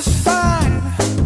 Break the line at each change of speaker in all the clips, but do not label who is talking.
fine.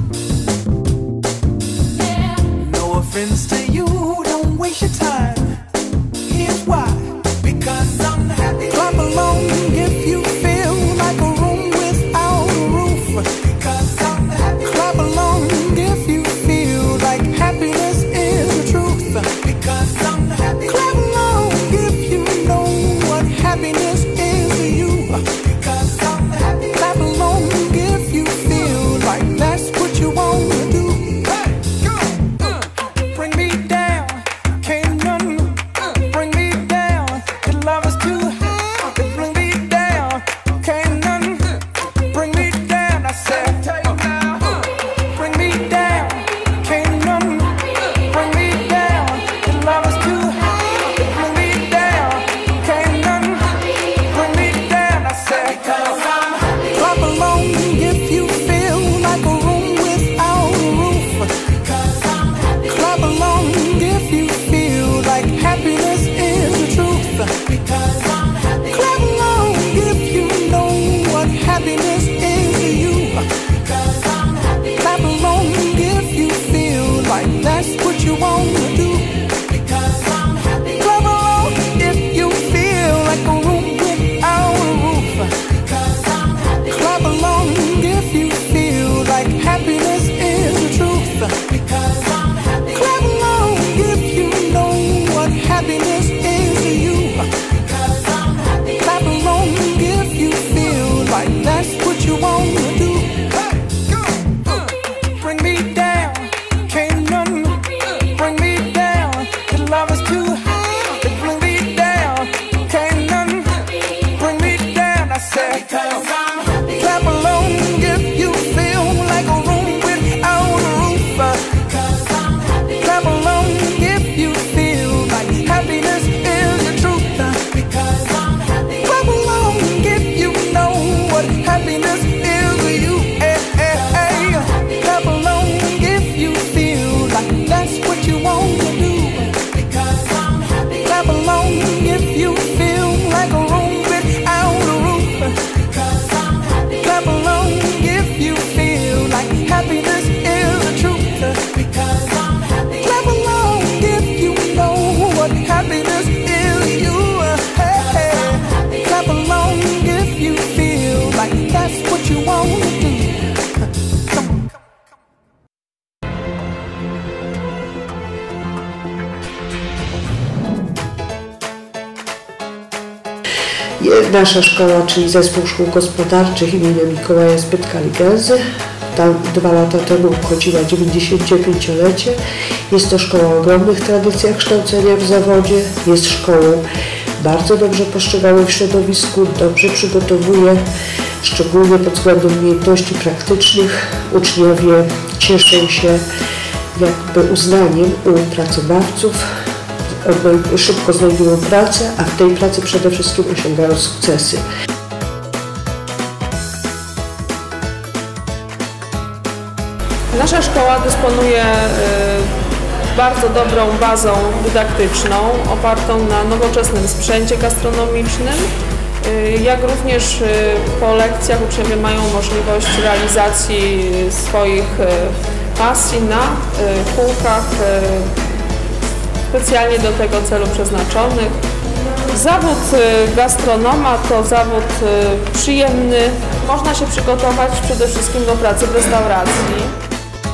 No offense to you, don't waste your time. Here's why. Because I'm happy. Clap along if you feel like a room without a roof. Because I'm happy. Clap along if you feel like happiness is the truth. Because I'm happy. Clap along if you know what happiness is to you. Because I'm happy. Clap along if you feel like that's what you want to do. Hey, go! Bring me down, can't none bring me down. Your love is too high to bring me down. Can't none bring me down. I said, bring me down, can't none bring me down. Your love is too high to bring me down. Can't none bring me down. I said, clap along if you feel like a room without a roof. Clap along if you feel like happiness is the truth. Clap along if you know what happiness is to you. Clap along if you feel like that's what you want to do. Clap along if you feel like a room without a roof. Clap along if you feel like happiness is the truth. Clap along if you know what happiness is to you. Clap along if you feel like that's what you want to do. Bring me down, can't none bring me down. Your love is too high to bring me down. Can't none bring me down. I said, clap along if you feel like a room without a roof. Clap along if you feel like happiness is the truth. Clap along if you know what happiness is to you. Clap along if you feel like that's what you want to do. Clap along if you feel like a room without a roof. Clap along if you feel like happiness is the truth. Clap along if you know what happiness is to you. Clap along if you feel like that's what you want to do. Come on.
Nasza szkoła, czyli Zespół Szkół Gospodarczych imienia Mikołaja Spytkali-Gelzy, tam 2 lata temu obchodziła 95-lecie. Jest to szkoła o ogromnych tradycjach kształcenia w zawodzie. Jest szkołą bardzo dobrze postrzeganą w środowisku, dobrze przygotowuje, szczególnie pod względem umiejętności praktycznych. Uczniowie cieszą się jakby uznaniem u pracodawców, szybko znajdują pracę, a w tej pracy przede wszystkim osiągają sukcesy.
Nasza szkoła dysponuje bardzo dobrą bazą dydaktyczną, opartą na nowoczesnym sprzęcie gastronomicznym, jak również po lekcjach uczniowie mają możliwość realizacji swoich pasji na kółkach specjalnie do tego celu przeznaczonych. Zawód gastronoma to zawód przyjemny. Można się przygotować przede wszystkim do pracy w restauracji.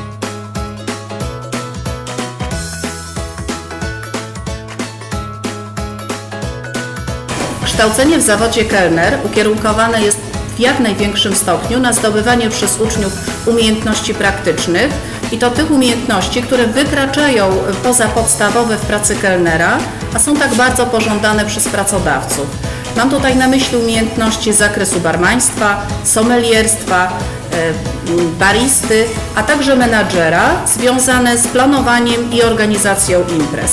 Kształcenie w zawodzie kelner ukierunkowane jest w jak największym stopniu na zdobywanie przez uczniów umiejętności praktycznych i to tych umiejętności, które wykraczają poza podstawowe w pracy kelnera, a są tak bardzo pożądane przez pracodawców. Mam tutaj na myśli umiejętności z zakresu barmaństwa, sommelierstwa, baristy, a także menadżera związane z planowaniem i organizacją imprez.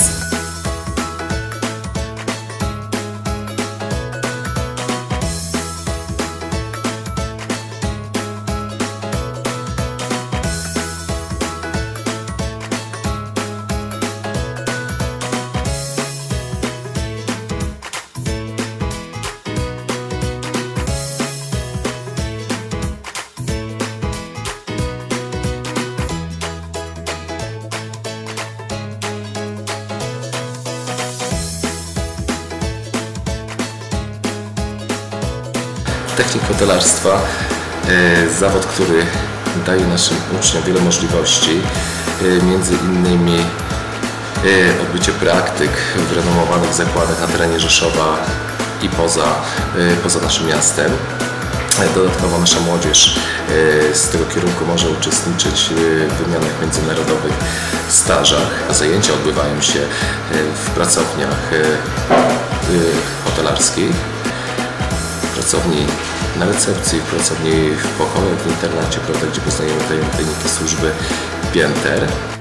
Technik hotelarstwa, zawód, który daje naszym uczniom wiele możliwości, między innymi odbycie praktyk w renomowanych zakładach na terenie Rzeszowa i poza naszym miastem. Dodatkowo nasza młodzież z tego kierunku może uczestniczyć w wymianach międzynarodowych, stażach. Zajęcia odbywają się w pracowniach hotelarskich, w pracowni na recepcji, w pracowni w pokoju, w internacie, prawda, gdzie poznajemy tajniki służby pięter.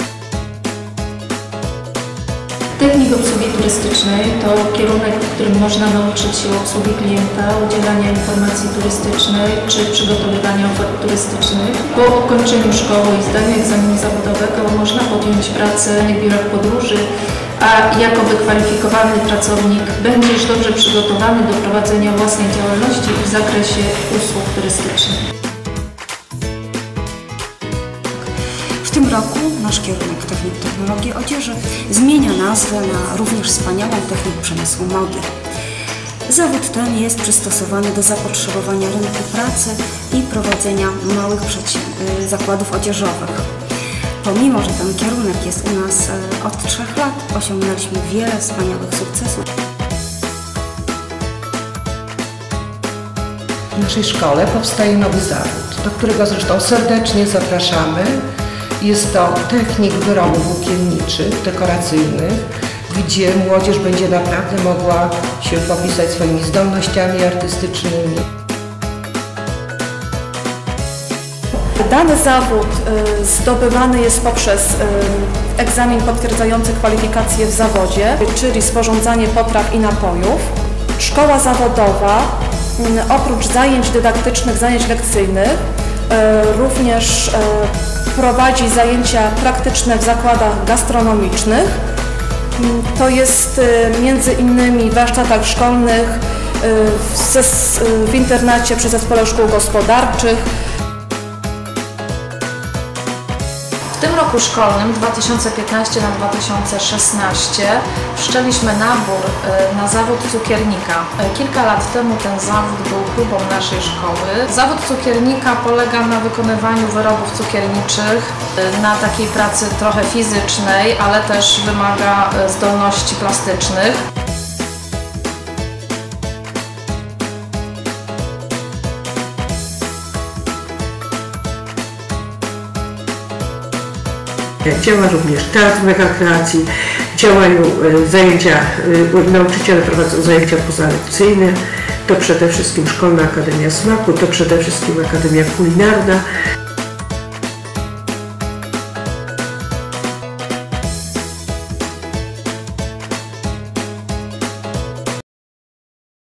Technik obsługi turystycznej to kierunek, w którym można nauczyć się obsługi klienta, udzielania informacji turystycznej czy przygotowywania ofert turystycznych. Po ukończeniu szkoły i zdaniu egzaminu zawodowego można podjąć pracę w biurach podróży, a jako wykwalifikowany pracownik będziesz dobrze przygotowany do prowadzenia własnej działalności w zakresie usług turystycznych.
W tym roku nasz kierunek Technik Technologii Odzieży zmienia nazwę na również wspaniałą Technik Przemysłu Mody. Zawód ten jest przystosowany do zapotrzebowania rynku pracy i prowadzenia małych zakładów odzieżowych. Pomimo, że ten kierunek jest u nas od 3 lat, osiągnęliśmy wiele wspaniałych sukcesów.
W naszej szkole powstaje nowy zawód, do którego zresztą serdecznie zapraszamy. Jest to technik wyrobów włókienniczych, dekoracyjnych, gdzie młodzież będzie naprawdę mogła się popisać swoimi zdolnościami artystycznymi.
Dany zawód zdobywany jest poprzez egzamin potwierdzający kwalifikacje w zawodzie, czyli sporządzanie potraw i napojów. Szkoła zawodowa oprócz zajęć dydaktycznych, zajęć lekcyjnych również prowadzi zajęcia praktyczne w zakładach gastronomicznych. To jest między innymi w warsztatach szkolnych, w internacie przy Zespole Szkół Gospodarczych.
W tym roku szkolnym 2015 na 2016 wszczęliśmy nabór na zawód cukiernika. Kilka lat temu ten zawód był próbą naszej szkoły. Zawód cukiernika polega na wykonywaniu wyrobów cukierniczych, na takiej pracy trochę fizycznej, ale też wymaga zdolności plastycznych.
Działa również teatr mega kreacji, działają zajęcia, nauczyciele prowadzą zajęcia pozalekcyjne, to przede wszystkim Szkolna Akademia Smaku, to przede wszystkim Akademia Kulinarna.